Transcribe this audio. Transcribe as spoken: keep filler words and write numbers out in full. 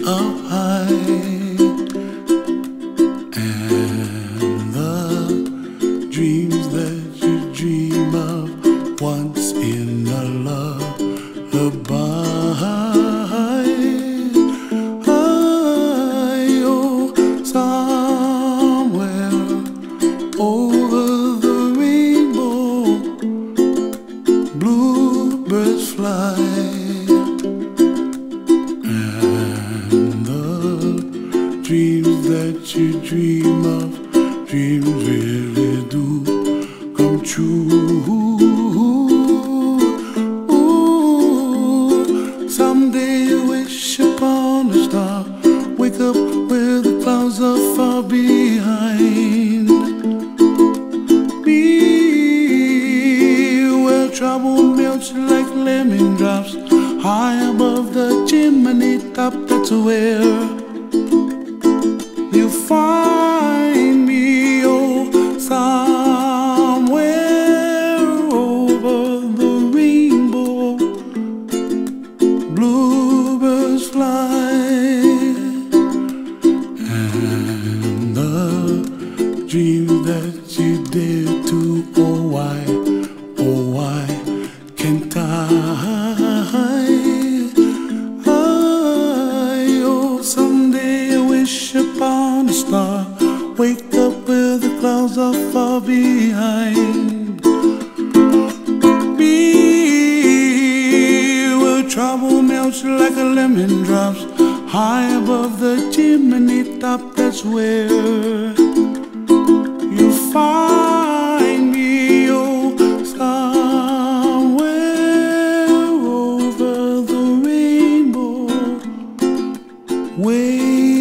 up high, and the dreams that you dream of once in a lullaby. Oh, somewhere over the rainbow, bluebirds fly. Dreams that you dream of, dreams really do come true. Ooh, someday you wish upon a star, wake up where the clouds are far behind. Be where trouble melts like lemon drops, high above the chimney top. That's where you find me, oh, somewhere over the rainbow, bluebirds fly, and the dreams that you dare to, oh why, oh why can't I? Upon a star, wake up where the clouds are far behind. Be where trouble melts like a lemon drops, high above the chimney top. That's where you find me, oh, somewhere over the rainbow, way